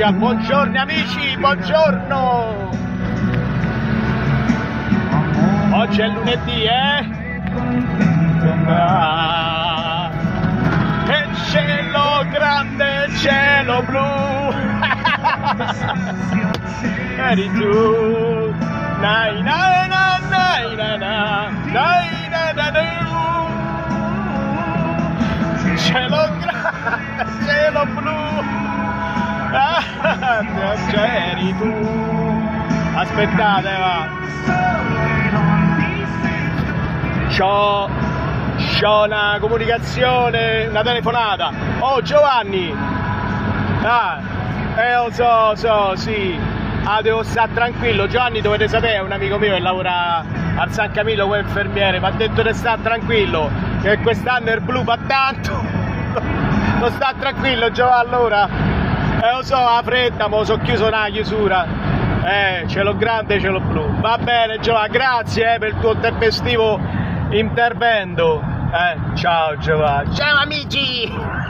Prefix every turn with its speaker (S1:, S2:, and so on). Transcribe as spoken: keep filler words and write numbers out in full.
S1: musica. Buongiorno amici, buongiorno. Oggi è lunedì, eh? Ah, e cielo grande, cielo blu. Eri tu. Nai nai na nai na na nai na na na. Cielo grande, cielo blu. Ah, eri tu. Aspettate, va. C'ho, c'ho una comunicazione, una telefonata. Oh Giovanni! Ah, eh lo so, so, sì. Ah, devo stare tranquillo. Giovanni, dovete sapere, è un amico mio che lavora al San Camillo come infermiere. Mi ha detto di stare tranquillo, che quest'anno il blu fa tanto. Non sta tranquillo Giovanni allora. Eh lo so, la fretta, mo sono chiuso una chiusura. Eh, cielo grande, cielo blu. Va bene Giovanni, grazie eh, per il tuo tempestivo intervento. Eh, ciao Giovanni.
S2: Ciao amici!